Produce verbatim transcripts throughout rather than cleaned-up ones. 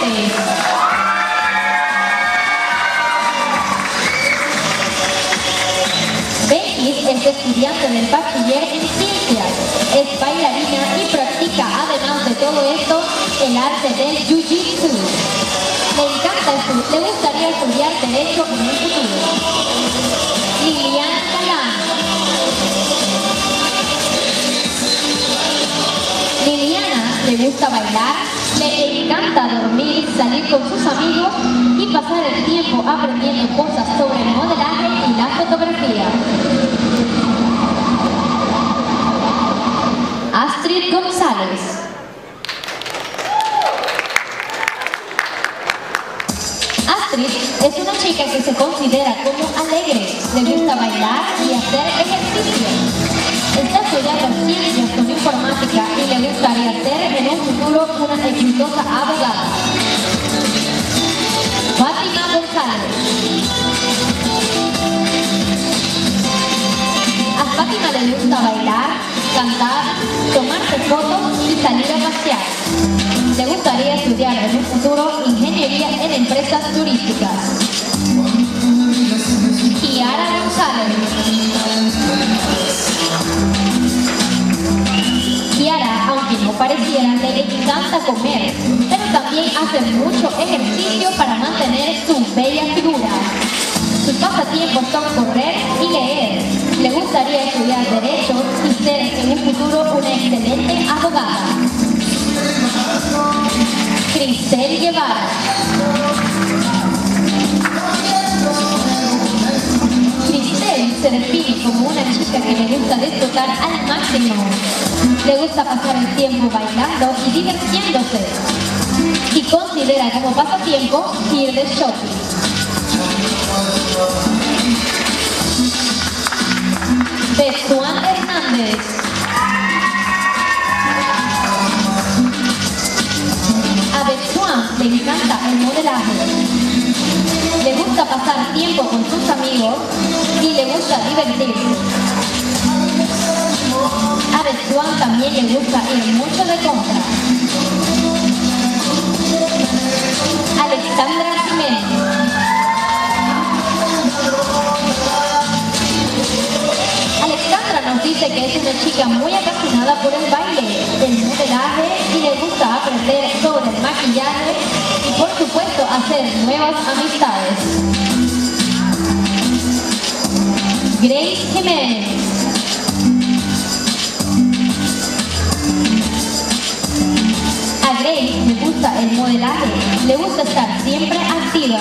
González. Becky es estudiante del bachiller en ciencias, es bailarina y practica, además de todo esto, el arte del jiu-jitsu. Le encanta estudiar, le gustaría estudiar Derecho en el futuro. Liliana Galán. Liliana le gusta bailar, le encanta dormir, salir con sus amigos y pasar el tiempo aprendiendo cosas sobre el modelaje y la fotografía. Astrid González. Astrid es una chica que se considera como alegre, le gusta bailar y hacer ejercicio. Está estudiando ciencias con informática y le gustaría ser en un futuro una exitosa abogada. Fátima González. A Fátima le gusta bailar, cantar, tomarse fotos y salir a pasear. Le gustaría estudiar en un futuro ingeniería en empresas turísticas. Kiara González. Kiara, aunque no pareciera, le encanta comer, pero también hace mucho ejercicio para mantener su bella figura. Sus pasatiempos son correr y leer. Le gustaría estudiar Derecho y ser en un futuro una excelente abogada. Cristel Guevara. Cristel se define como una chica que le gusta disfrutar al máximo. Le gusta pasar el tiempo bailando y divirtiéndose. Y considera como pasatiempo ir de shopping. Betuán Hernández. A Betuán le encanta el modelaje. Le gusta pasar tiempo con sus amigos y le gusta divertirse. A Betuán también le gusta ir mucho de compras. Alexandra Jiménez. Alexandra nos dice que es una chica muy apasionada por el baile, el modelaje y le gusta aprender sobre el maquillaje y por supuesto hacer nuevas amistades. Grace Jiménez. A Grace le gusta el modelaje, le gusta estar siempre activa.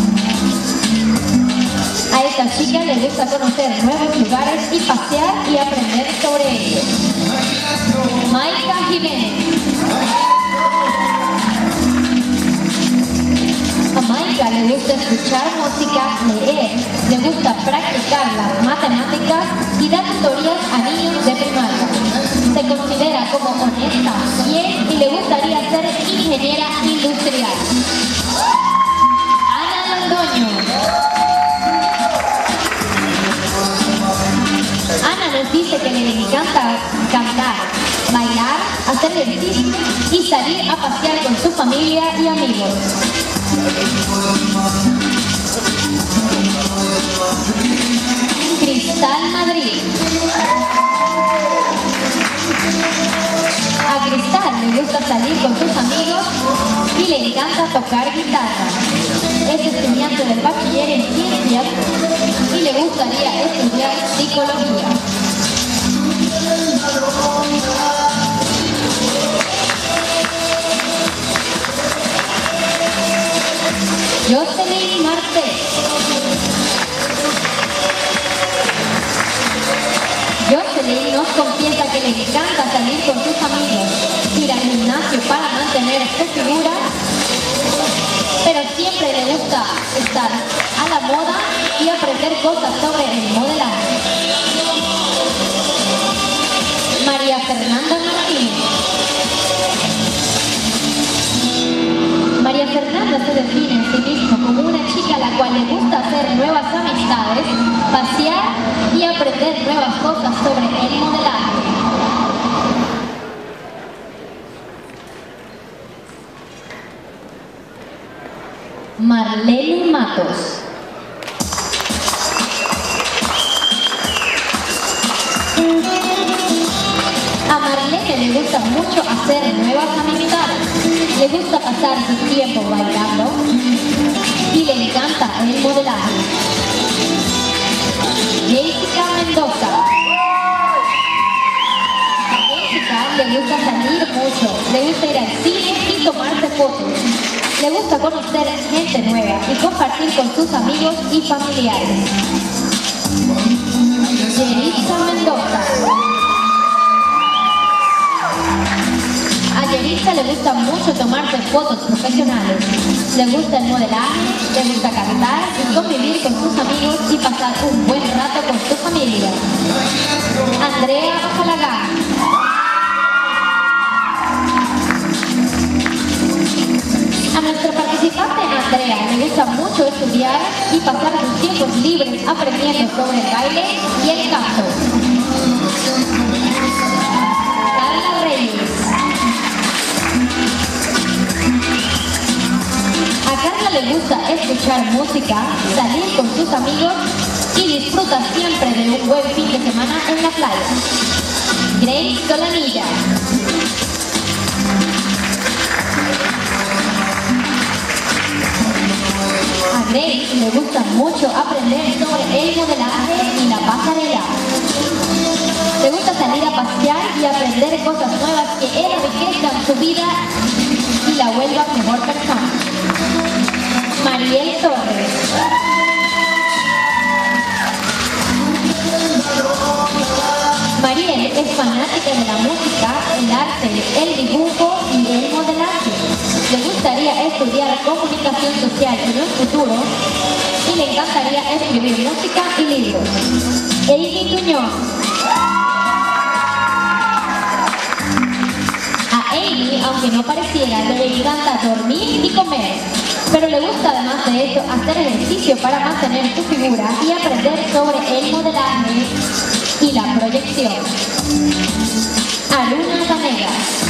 A esta chica le gusta conocer nuevos lugares y pasear y aprender sobre ellos. Maika Jiménez. A Maika le gusta escuchar música, leer, le gusta practicar las matemáticas y dar tutorías a niños de primaria. Se considera como honesta, fiel y le gustaría ser ingeniera industrial. Ana Londoño. Ana nos dice que le encanta cantar, bailar, hacer ejercicio y salir a pasear con su familia y amigos. Cristal Madrid. A Cristal le gusta salir con sus amigos y le encanta tocar guitarra. Es estudiante del bachiller en ciencias y le gustaría estudiar psicología. Jocelyn Martel. Jocelyn nos confiesa que le encanta salir con sus amigos, ir al gimnasio para mantener su figura, pero siempre le gusta estar a la moda y aprender cosas sobre el modelaje. María Fernanda Martínez. María Fernanda se define a sí misma como una chica a la cual le gusta hacer nuevas amistades, pasear y aprender nuevas cosas sobre el modelaje. Marlene Matos. A Marlene le gusta mucho hacer nuevas amistades, le gusta pasar su tiempo bailando y le encanta el modelaje. Jessica Mendoza. A Jessica le gusta salir mucho, le gusta ir al cine y tomarse fotos. Le gusta conocer gente nueva y compartir con sus amigos y familiares. Jessica Mendoza. A Yeritza le gusta mucho tomarse fotos profesionales. Le gusta el modelaje, le gusta cantar y convivir con sus amigos y pasar un buen rato con su familia. Andrea Bajalaga. A nuestra participante Andrea le gusta mucho estudiar y pasar sus tiempos libres aprendiendo sobre el baile y el canto. Carla Reyes. A Carla le gusta escuchar música, salir con sus amigos y disfruta siempre de un buen fin de semana en la playa. Grace Solanilla. A Grace le gusta mucho aprender sobre el modelaje y la pasarela. Le gusta salir a pasear y aprender cosas nuevas que enriquezcan su vida y la vuelvan mejor persona. Mariel Torres. Mariel es fanática de la música, el arte, el dibujo y el modelaje. Le gustaría estudiar comunicación social en un futuro y le encantaría escribir música y libros. Amy Tuñón. A Amy, aunque no pareciera, le encanta dormir y comer, pero le gusta además de esto hacer ejercicio para mantener su figura y aprender sobre el modelaje y la proyección. Aruna Vanegas.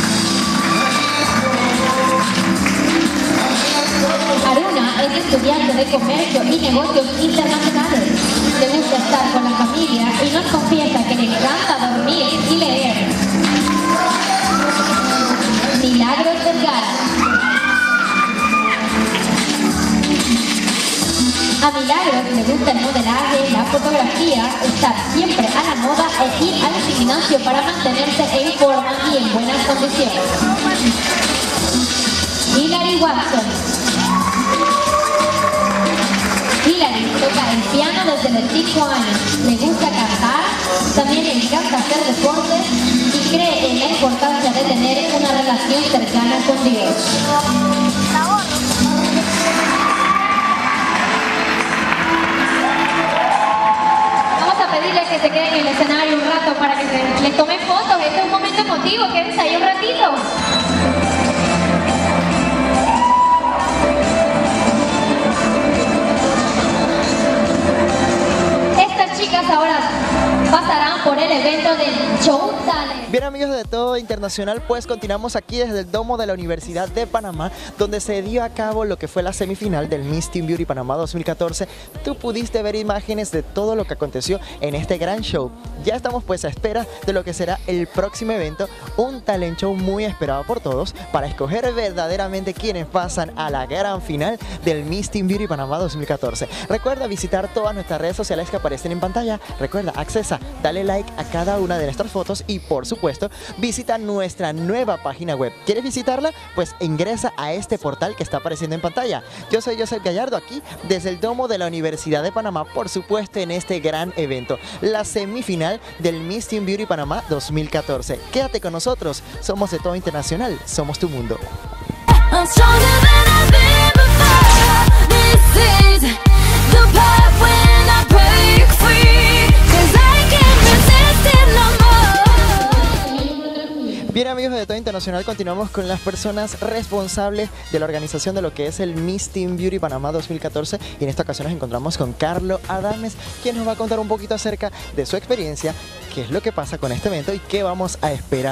Aruna es estudiante de comercio y negocios internacionales. Le gusta estar con la familia y nos confiesa que le encanta dormir y leer. Milagros Vergara. A Milagros le gusta el modelaje, la fotografía, estar siempre a la moda e ir al gimnasio para mantenerse en forma y en buenas condiciones. Hilary Watson. Hilary toca el piano desde los cinco años, le gusta cantar, también le encanta hacer deportes y cree en la importancia de tener una relación cercana con Dios. Vamos a pedirles que se queden en el escenario un rato para que se, les tomen fotos. Este es un momento emotivo, quédense ahí un ratito. Chicas ahora pasarán por el evento del Show Talent. Bien, amigos de Todo Internacional, pues continuamos aquí desde el domo de la Universidad de Panamá, donde se dio a cabo lo que fue la semifinal del Miss Teen Beauty Panamá dos mil catorce. Tú pudiste ver imágenes de todo lo que aconteció en este gran show. Ya estamos pues a espera de lo que será el próximo evento, un talent show muy esperado por todos para escoger verdaderamente quienes pasan a la gran final del Miss Teen Beauty Panamá dos mil catorce. Recuerda visitar todas nuestras redes sociales que aparecen en pantalla. Recuerda, accesa, dale like a cada una de nuestras fotos y por supuesto visita nuestra nueva página web. ¿Quieres visitarla? Pues ingresa a este portal que está apareciendo en pantalla. Yo soy Joseph Gallardo, aquí desde el domo de la Universidad de Panamá, por supuesto en este gran evento, la semifinal del Miss Teen Beauty Panamá dos mil catorce. Quédate con nosotros, somos de Todo Internacional, somos tu mundo. Bien, amigos de Todo Internacional, continuamos con las personas responsables de la organización de lo que es el Miss Teen Beauty Panamá dos mil catorce, y en esta ocasión nos encontramos con Carlo Adames, quien nos va a contar un poquito acerca de su experiencia, qué es lo que pasa con este evento y qué vamos a esperar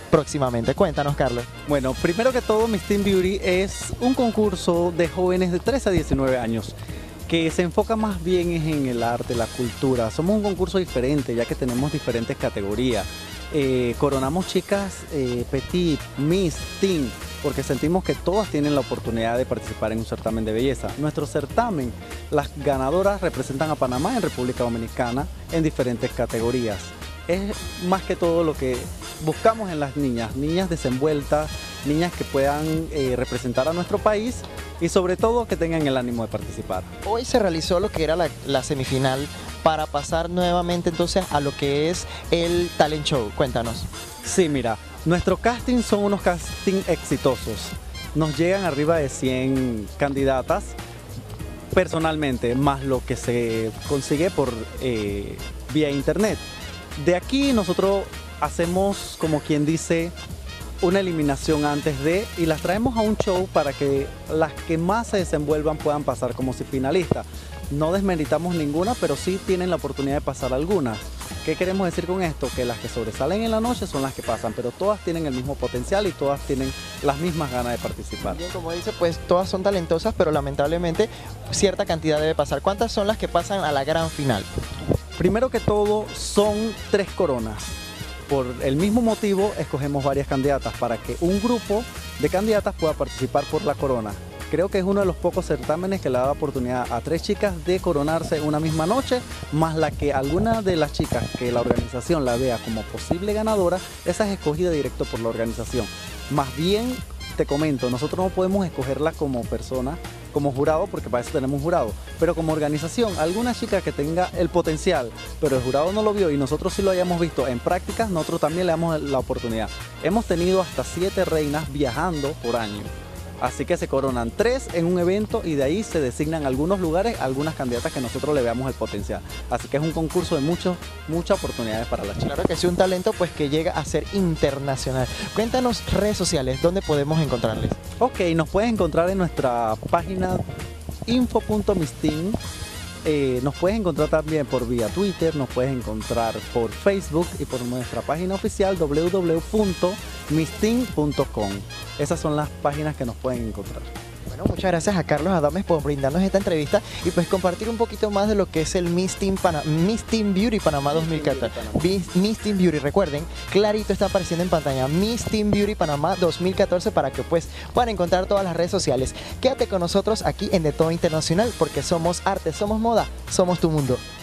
próximamente. Cuéntanos, Carlos. Bueno, primero que todo, Miss Teen Beauty es un concurso de jóvenes de trece a diecinueve años que se enfoca más bien en el arte, la cultura. Somos un concurso diferente ya que tenemos diferentes categorías. Eh, coronamos chicas eh, petit, Miss, Teen, porque sentimos que todas tienen la oportunidad de participar en un certamen de belleza. Nuestro certamen, las ganadoras representan a Panamá en República Dominicana en diferentes categorías. Es más que todo lo que buscamos en las niñas, niñas desenvueltas, niñas que puedan eh, representar a nuestro país y sobre todo que tengan el ánimo de participar. Hoy se realizó lo que era la, la semifinal para pasar nuevamente entonces a lo que es el talent show. Cuéntanos. Sí, mira, nuestros castings son unos castings exitosos. Nos llegan arriba de cien candidatas personalmente, más lo que se consigue por eh, vía internet. De aquí nosotros hacemos, como quien dice, una eliminación antes de y las traemos a un show para que las que más se desenvuelvan puedan pasar como si finalistas. No desmeritamos ninguna, pero sí tienen la oportunidad de pasar algunas. ¿Qué queremos decir con esto? Que las que sobresalen en la noche son las que pasan, pero todas tienen el mismo potencial y todas tienen las mismas ganas de participar. Bien, como dice, pues todas son talentosas, pero lamentablemente cierta cantidad debe pasar. ¿Cuántas son las que pasan a la gran final? Primero que todo, son tres coronas. Por el mismo motivo, escogemos varias candidatas para que un grupo de candidatas pueda participar por la corona. Creo que es uno de los pocos certámenes que le da oportunidad a tres chicas de coronarse una misma noche, más la que alguna de las chicas que la organización la vea como posible ganadora, esa es escogida directo por la organización. Más bien, te comento, nosotros no podemos escogerla como persona, como jurado, porque para eso tenemos un jurado, pero como organización, alguna chica que tenga el potencial, pero el jurado no lo vio y nosotros sí lo hayamos visto en prácticas, nosotros también le damos la oportunidad. Hemos tenido hasta siete reinas viajando por año. Así que se coronan tres en un evento y de ahí se designan algunos lugares, algunas candidatas que nosotros le veamos el potencial. Así que es un concurso de muchos, muchas oportunidades para las chicas. Claro que sí, un talento pues que llega a ser internacional. Cuéntanos redes sociales, ¿dónde podemos encontrarles? Ok, nos puedes encontrar en nuestra página info punto misteen. Eh, nos puedes encontrar también por vía Twitter, nos puedes encontrar por Facebook y por nuestra página oficial w w w punto misteen punto com. Esas son las páginas que nos pueden encontrar. Bueno, muchas gracias a Carlos Adames por brindarnos esta entrevista y pues compartir un poquito más de lo que es el Miss Teen, Pana Miss Teen Beauty Panamá dos mil catorce. Miss, Miss Teen Beauty, recuerden, clarito está apareciendo en pantalla, Miss Teen Beauty Panamá dos mil catorce, para que pues puedan encontrar todas las redes sociales. Quédate con nosotros aquí en De Todo Internacional, porque somos arte, somos moda, somos tu mundo.